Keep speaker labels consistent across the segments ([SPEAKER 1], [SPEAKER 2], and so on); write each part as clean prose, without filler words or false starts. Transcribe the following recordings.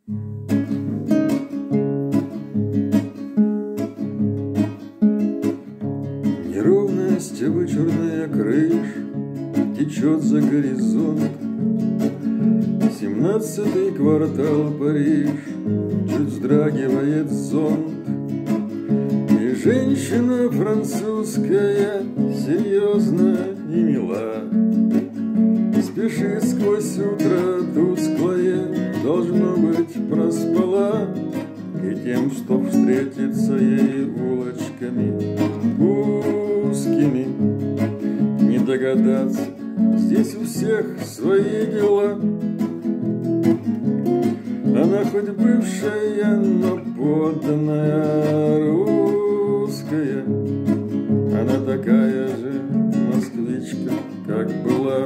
[SPEAKER 1] Неровность вычурная крыш течет за горизонт. 17-й квартал Париж, чуть вздрагивает зонт. И женщина французская серьезна и мила, спешит сквозь утро тусклое, должно быть, проспала. И тем, что встретится ей улочками узкими, не догадаться, здесь у всех свои дела. Она хоть бывшая, но подданная русская, она такая же москвичка, как была.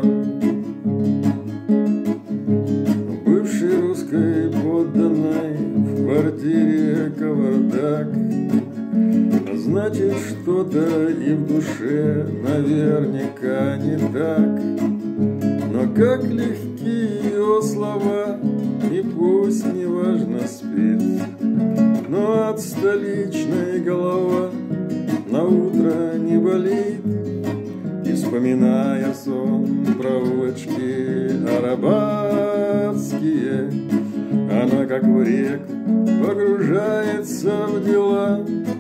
[SPEAKER 1] Бывшей русской подданной в квартире кавардак, значит, что-то и в душе наверняка не так. Но как легки ее слова, и пусть неважно спит, но от столичной голова на утро не болит. И вспоминая сон про улочки арабатские, она как в реку погружается в дела.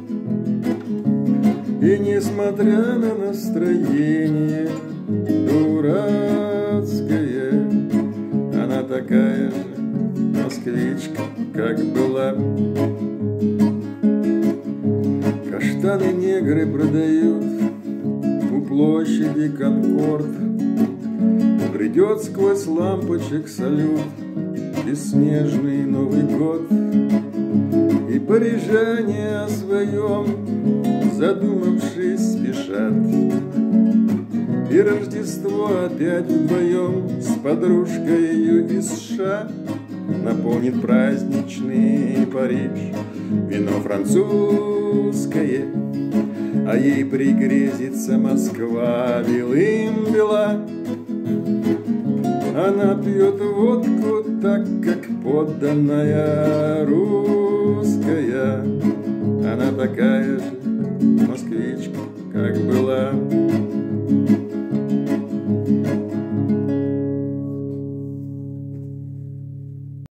[SPEAKER 1] И несмотря на настроение дурацкое, она такая же москвичка, как была. Каштаны негры продают у площади Конкорд. Придет сквозь лампочек салют бесснежный Новый год. И парижане о своем задумавшись спешат, и Рождество опять вдвоем с подружкой из США наполнит праздничный Париж вино французское, а ей пригрезится Москва белым бела. Она пьет водку так, как подданная русская, она такая же